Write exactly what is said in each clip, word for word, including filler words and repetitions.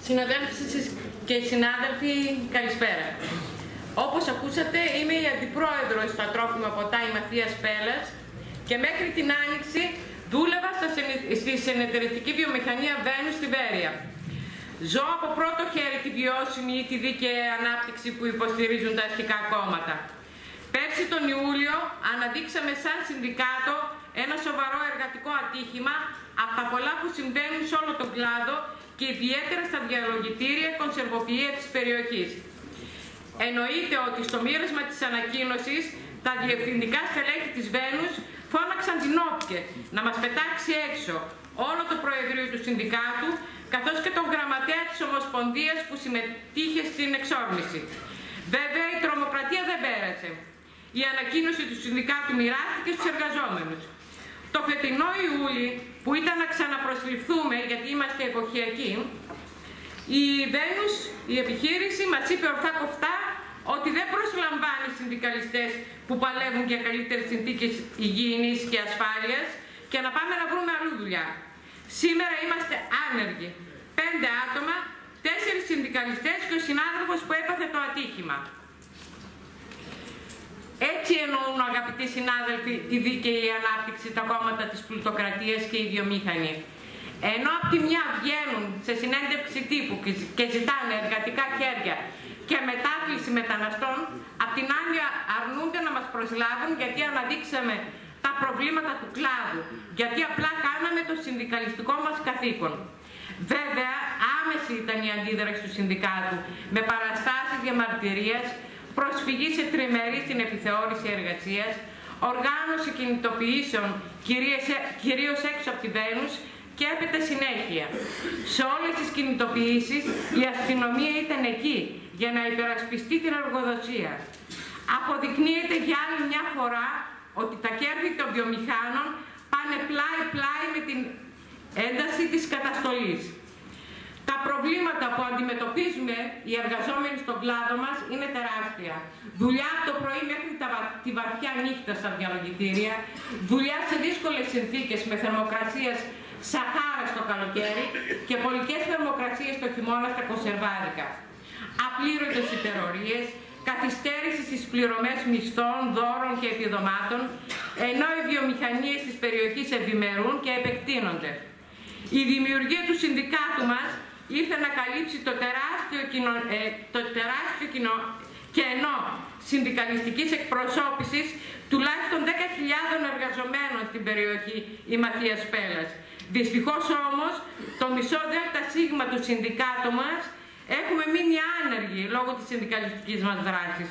Συναδέλφοι και συνάδελφοι, καλησπέρα. Όπως ακούσατε, είμαι η αντιπρόεδρος στα τρόφιμα ποτά η Μαθίας Πέλλας και μέχρι την Άνοιξη δούλευα στη συνεταιριστική βιομηχανία Βένους στη Βέρεια. Ζω από πρώτο χέρι τη βιώσιμη ή τη δίκαιη ανάπτυξη που υποστηρίζουν τα αστικά κόμματα. Πέρσι τον Ιούλιο αναδείξαμε σαν συνδικάτο ένα σοβαρό εργατικό ατύχημα από τα πολλά που συμβαίνουν σε όλο τον κλάδο και ιδιαίτερα στα διαλογητήρια κονσερβοποιία της περιοχής. Εννοείται ότι στο μοίρασμα της ανακοίνωσης τα διευθυντικά στελέχη της Βένους φώναξαν την όπκε να μας πετάξει έξω όλο το Προεδρείο του Συνδικάτου καθώς και τον γραμματέα της Ομοσπονδίας που συμμετείχε στην εξόρμηση. Βέβαια η τρομοκρατία δεν πέρασε. Η ανακοίνωση του Συνδικάτου μοιράστηκε στους εργαζόμενους. Το φετινό Ιούλη, που ήταν να ξαναπροσληφθούμε γιατί είμαστε εποχιακοί, η Βένους, η επιχείρηση, μας είπε ορθά κοφτά ότι δεν προσλαμβάνει συνδικαλιστές που παλεύουν για καλύτερες συνθήκες υγιεινής και ασφάλειας και να πάμε να βρούμε αλλού δουλειά. Σήμερα είμαστε άνεργοι. Πέντε άτομα, τέσσερις συνδικαλιστές και ο συνάδελφος που έπαθε το ατύχημα. Έτσι εννοούν, αγαπητοί συνάδελφοι, τη δίκαιη ανάπτυξη τα κόμματα της πλουτοκρατίας και οι βιομήχανοι. Ενώ από τη μια βγαίνουν σε συνέντευξη τύπου και ζητάνε εργατικά χέρια και μετάκληση μεταναστών, από την άλλη αρνούνται να μας προσλάβουν γιατί αναδείξαμε τα προβλήματα του κλάδου, γιατί απλά κάναμε το συνδικαλιστικό μας καθήκον. Βέβαια, άμεση ήταν η αντίδραση του Συνδικάτου, με παραστάσεις διαμαρτυρίας, προσφυγή σε τριμερή στην επιθεώρηση εργασίας, οργάνωση κινητοποιήσεων κυρίως έξω από τη Βένους και έπειτα συνέχεια. Σε όλες τις κινητοποιήσεις η αστυνομία ήταν εκεί για να υπερασπιστεί την εργοδοσία. Αποδεικνύεται για άλλη μια φορά ότι τα κέρδη των βιομηχάνων πάνε πλάι-πλάι με την ένταση της καταστολής. Τα προβλήματα που αντιμετωπίζουμε οι εργαζόμενοι στον κλάδο μας είναι τεράστια. Δουλειά από το πρωί μέχρι τη βαθιά νύχτα στα διαλογητήρια, δουλειά σε δύσκολες συνθήκες με θερμοκρασίες Σαχάρα στο καλοκαίρι και πολικές θερμοκρασίες το χειμώνα στα κονσερβάδικα. Απλήρωτες υπερορίες, καθυστέρηση στις πληρωμές μισθών, δώρων και επιδομάτων, ενώ οι βιομηχανίες της περιοχής ευημερούν και επεκτείνονται. Η δημιουργία του συνδικάτου μας ήρθε να καλύψει το τεράστιο, κοινο, ε, το τεράστιο κοινο, κενό συνδικαλιστικής εκπροσώπησης τουλάχιστον δέκα χιλιάδων εργαζομένων στην περιοχή η Μαθίας Πέλλας. Δυστυχώς όμως το μισό δέλτα σίγμα του συνδικάτου μας έχουμε μείνει άνεργοι λόγω της συνδικαλιστικής μας δράσης.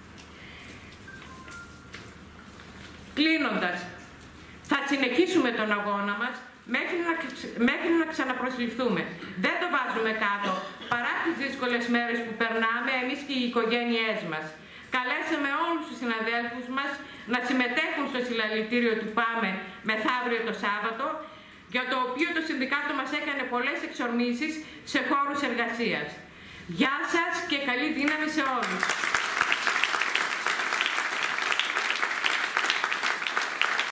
Κλείνοντας, θα συνεχίσουμε τον αγώνα μας μέχρι να, μέχρι να ξαναπροσληφθούμε. Δεν το βάζουμε κάτω, παρά τις δύσκολες μέρες που περνάμε εμείς και οι οικογένειές μας. Καλέσαμε όλους τους συναδέλφους μας να συμμετέχουν στο συλλαλητήριο του ΠΑΜΕ μεθαύριο το Σάββατο, για το οποίο το Συνδικάτο μας έκανε πολλές εξορμήσεις σε χώρους εργασίας. Γεια σας και καλή δύναμη σε όλους.